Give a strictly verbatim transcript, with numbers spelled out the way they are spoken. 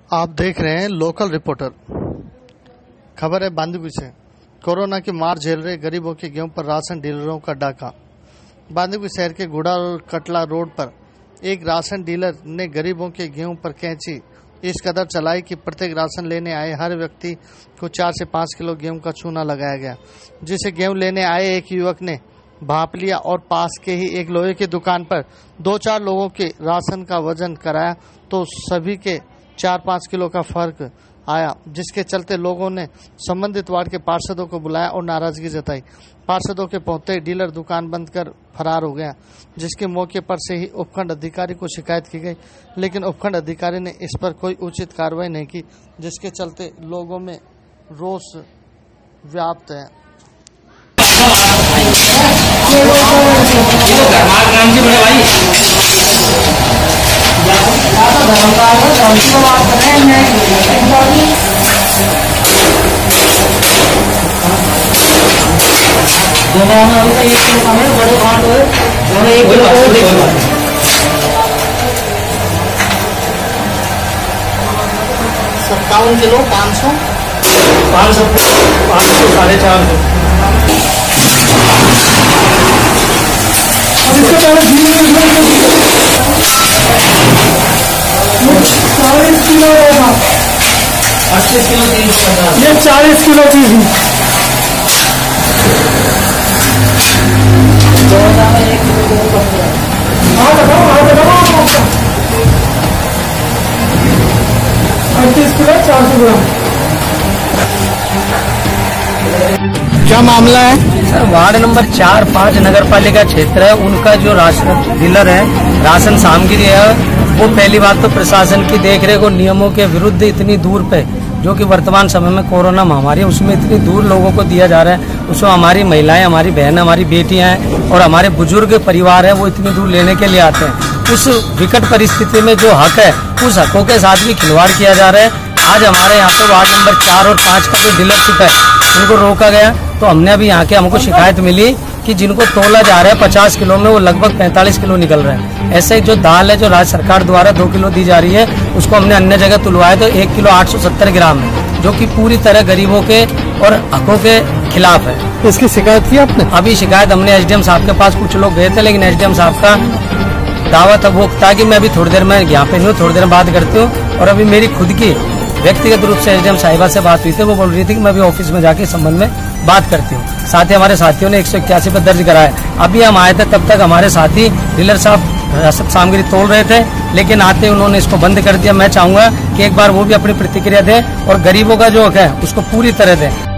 आप देख रहे हैं लोकल रिपोर्टर। खबर है बांदीकुई से। कोरोना की मार झेल रहे गरीबों के गेहूं पर राशन डीलरों का डाका। बांदीकुई शहर के गुड़ा और कटला रोड पर एक राशन डीलर ने गरीबों के गेहूं पर कैंची इस कदर चलाई कि प्रत्येक राशन लेने आए हर व्यक्ति को चार से पाँच किलो गेहूं का चूना लगाया गया, जिसे गेहूं लेने आए एक युवक ने भांप लिया और पास के ही एक लोहे की दुकान पर दो चार लोगों के राशन का वजन कराया तो सभी के चार पाँच किलो का फर्क आया, जिसके चलते लोगों ने संबंधित वार्ड के पार्षदों को बुलाया और नाराजगी जताई। पार्षदों के पहुंचते ही डीलर दुकान बंद कर फरार हो गया, जिसके मौके पर से ही उपखंड अधिकारी को शिकायत की गई, लेकिन उपखंड अधिकारी ने इस पर कोई उचित कार्रवाई नहीं की, जिसके चलते लोगों में रोष व्याप्त है। सत्तावन किलो पाँच सौ पाँच सौ पाँच सौ साढ़े चार सौ चालीस किलो अस्सी किलो तीन सौ पचास ये चालीस किलो की भी अड़तीस किलो चार सौ ग्राम। क्या मामला है सर? वार्ड नंबर चार पाँच नगर पालिका क्षेत्र है, उनका जो राशन डीलर है, राशन सामग्री है, वो पहली बात तो प्रशासन की देखरेख और नियमों के विरुद्ध इतनी दूर पे, जो कि वर्तमान समय में कोरोना महामारी है, उसमें इतनी दूर लोगों को दिया जा रहा है। उसमें हमारी महिलाएं, हमारी बहनें, हमारी बेटियां हैं और हमारे बुजुर्ग परिवार है, वो इतनी दूर लेने के लिए आते हैं। उस विकट परिस्थिति में जो हक है, उस हकों के साथ भी खिलवाड़ किया जा रहा है। आज हमारे यहाँ पे वार्ड नंबर चार और पाँच का जो डीलरशिप है, उनको रोका गया, तो हमने अभी यहाँ के हमको शिकायत मिली कि जिनको तोला जा रहा है पचास किलो में, वो लगभग पैंतालीस किलो निकल रहे हैं। ऐसे जो दाल है जो राज्य सरकार द्वारा दो किलो दी जा रही है, उसको हमने अन्य जगह तुलवाया तो एक किलो आठ सौ सत्तर ग्राम है, जो कि पूरी तरह गरीबों के और हकों के खिलाफ है। इसकी शिकायत की आपने? अभी शिकायत हमने एसडीएम साहब के पास कुछ लोग गए थे, लेकिन एसडीएम साहब का दावा था वो था कि मैं अभी थोड़ी देर में यहाँ पे नहीं हूँ, थोड़ी देर में बात करती हूँ। और अभी मेरी खुद की व्यक्तिगत रूप से एसडीएम साहिबा से बात हुई थी, वो बोल रही थी कि मैं अभी ऑफिस में जाके इस संबंध में बात करती हूँ। साथ ही हमारे साथियों ने एक सौ इक्यासी पर दर्ज कराया। अभी हम आए थे तब तक हमारे साथी डीलर साहब राशन सामग्री तोल रहे थे, लेकिन आते उन्होंने इसको बंद कर दिया। मैं चाहूंगा कि एक बार वो भी अपनी प्रतिक्रिया दें और गरीबों का जो हक है उसको पूरी तरह दें।